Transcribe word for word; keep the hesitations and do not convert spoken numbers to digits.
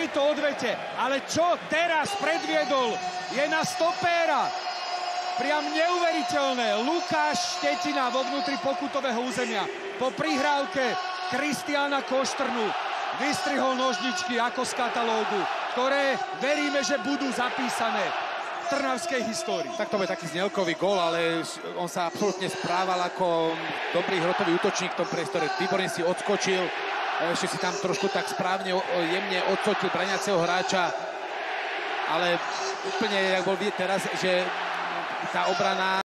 tejto odvete. Ale čo teraz predviedol, je na stopéra. Priam neuveriteľné. Lukáš Štetina vo vnútri pokutového územia. Po prihrávke Kristiána Koštrnu vystrihol nožničky ako z katalógu, ktoré veríme, že budú zapísané v trnavskej histórii. Tak to bude taký znelkový gól, ale on sa absolútne správal ako dobrý hrotový útočník v tom priestore. Výborne si odskočil, ešte si tam trošku tak správne, jemne odsotil braniaceho hráča, ale úplne, jak bol vidieť teraz, že tá obrana